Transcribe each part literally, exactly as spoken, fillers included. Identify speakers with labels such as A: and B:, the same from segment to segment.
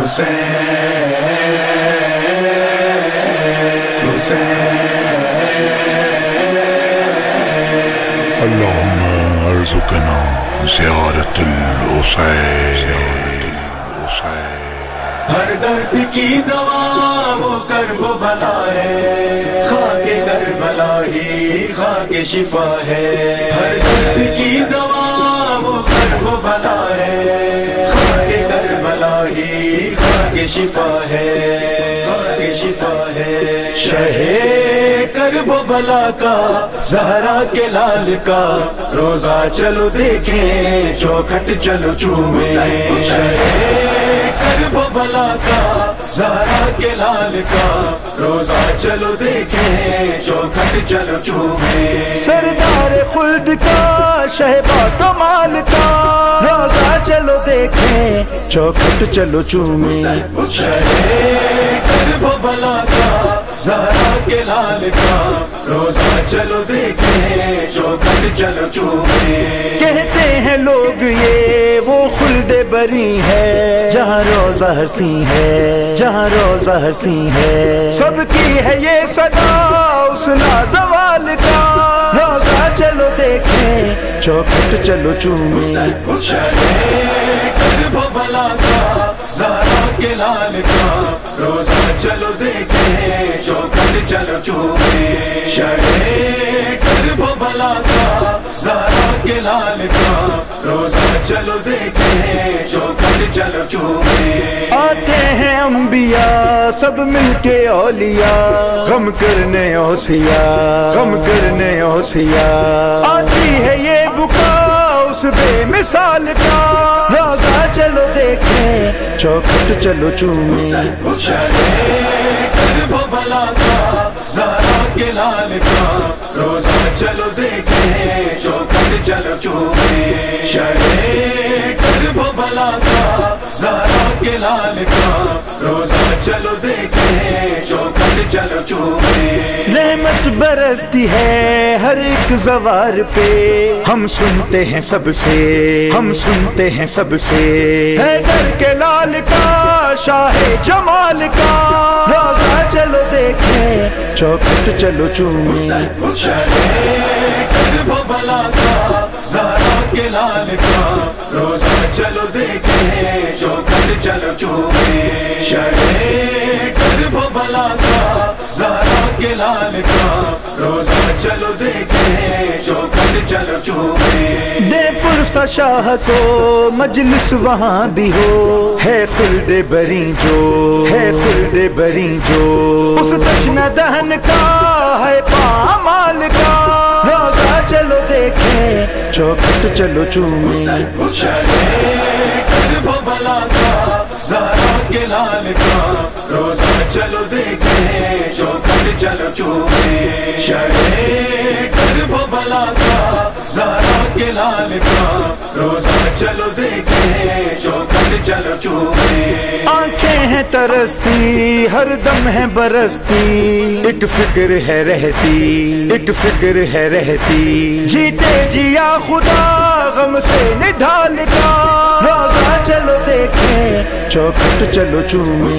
A: اللهم ارزقنا زیارت الحسین.
B: ہر درد کی دوا وہ کرب بلا ہے، خاک کربلا ہی خاک شفا ہے. ہر درد کی دوا وہ کرب بلا ہے، خاک کربلا ہی خاک شفا ہے، خاک شفا ہے. شہ کرب و بلا کا زہرا کے لال کا روزہ چلو دیکھیں، چوکھٹ چلو چومیں. شہ کرب و بلا کا زہرا کے لال کا روزہ چلو دیکھیں، چوکھٹ چلو چومیں. سردار خلد کا شہبا کمال کا روزہ چلو دیکھیں، چوکھٹ چلو چومیں. شہ کرب و بلا کا زہرا کے لال کا روزہ چلو دیکھیں، چوکھٹ چلو چومیں. کہتے ہیں لوگ یہ وہ خلد بری ہے، جہاں روزہ ہنسی ہے، جہاں روزہ ہنسی ہے. سب کی ہے یہ صدا اس نازوال کا روزہ چلو دیکھیں، چوکھٹ چلو چومیں. کرب و بلا کا زہرا کے لال کا روزہ چلو دیکھیں، چوکھٹ چلو چومیں. شہ کرب و بلا کا زہرا کے لال کا روزہ چلو دیکھیں، چوکھٹ چلو چومیں. آتے ہیں انبیاء سب مل کے اولیاء، غم کرنے اوصیاء، غم کرنے اوصیاء. آتی ہے یہ بکا اس بے مثال کا روزہ چلو دیکھیں، چوکھٹ چلو چومیں. کرب و بلا کا زہرا کے لال کا روزہ چلو دیکھیں، چوکھٹ چلو چومیں. شہ کرب و بلا کا زہرا کے لال کا روزہ چلو دیکھیں، چوکھٹ چلو چومیں. رحمت برستی ہے ہر ایک زوار پہ، ہم سنتے ہیں سب سے، ہم سنتے ہیں سب سے. حیدر کے لال کا شاہ جمال کا روزہ چلو دیکھیں، چوکھٹ چلو چومیں. کرب و بلا کا زہرا کے لال کا روزہ چلو دیکھیں، چوکھٹ چلو چومیں. شہ کرب و بلا کا زہرا کے لال کا روزہ چلو دیکھیں، چوکھٹ چلو چومیں. دے پرسا شاہ کو مجلس وہاں بھی ہو، ہے خلد بری جو، ہے خلد بری جو. اس تشنہ دہن کا ہے پامال کا روزہ چلو دیکھیں، چوکھٹ چلو چومیں. کرب و بلا کا زہرا کے لال کا روزہ چلو دیکھیں، چوکھٹ چلو چومیں. شہ کرب و بلا کا زہرا کے لال کا روزہ چلو دیکھیں، چوکھٹ چلو چومیں. آنکھیں ہیں ترستی ہر دم ہے برستی، ایک فکر ہے رہتی، ایک فکر ہے رہتی. جیتے جیا خدا غم سے نڈھال کا روزہ چلو دیکھیں، چوکھٹ چلو چومیں.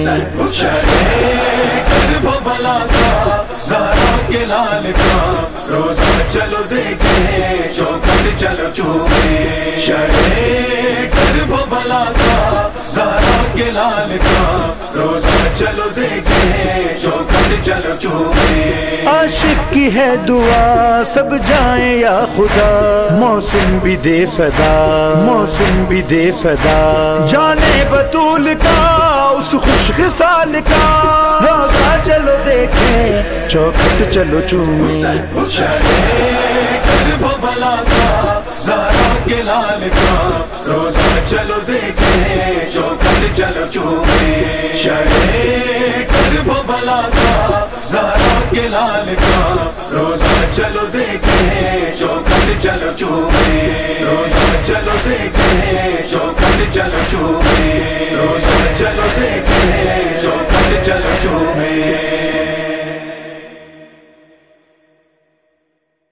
B: کرب و بلا کا زہرا کے لال کا روزہ چلو دیکھیں، چوکھٹ چلو چومیں. شہ کرب و بلا کا زہرا کے لال کا روزہ چلو دیکھیں، چوکھٹ چلو چومیں. عاشق کی ہے دعا سب جائیں یا خدا، موسم بھی دے صدا، موسم بھی دے صدا. جانے بطول کا اس خوش خصال کا روزہ چلو دیکھیں، چوکھٹ چلو چومیں. کرب و بلا کا زہرا کے لال کا روزہ چلو دیکھیں، چوکھٹ چلو چومیں. شہ کرب و بلا کا زہرا کے لال کا روزہ چلو دیکھیں، چوکھٹ چلو چومیں.